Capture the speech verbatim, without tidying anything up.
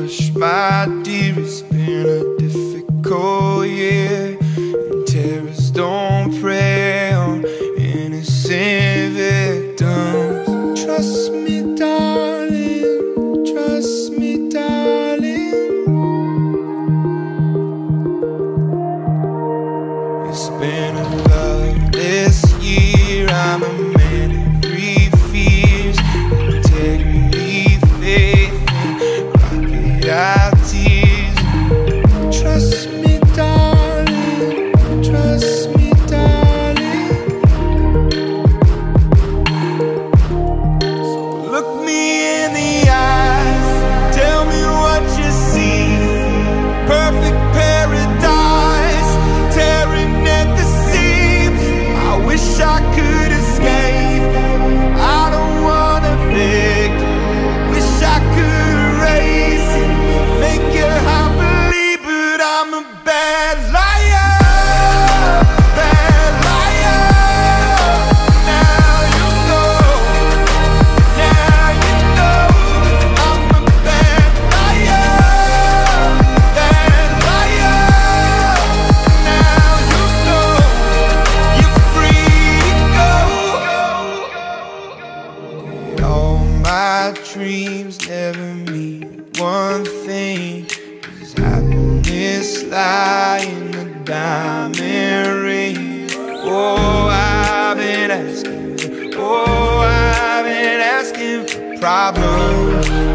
hush, my dear, it's been a difficult year, and terrorists don't prey on innocent victims. Trust me, darling, trust me, darling. It's been a loveless year, I'm a man of three fears: integrity, faith, and crocodile tears. Trust me, darling, trust me, darling. So look me in the eyes, tell me what you see. Perfect paradise, tearing at the seams. I wish I could escape, I don't wanna fake. Wish I could erase it, make your heart believe, but I'm a bad liar, bad liar. Now you know, now you know, I'm a bad liar, bad liar. Now you know, you're free to go. All my dreams never mean one thing, 'cause happiness lie in the diamond ring. Oh, I've been asking, oh, I've been asking for problems.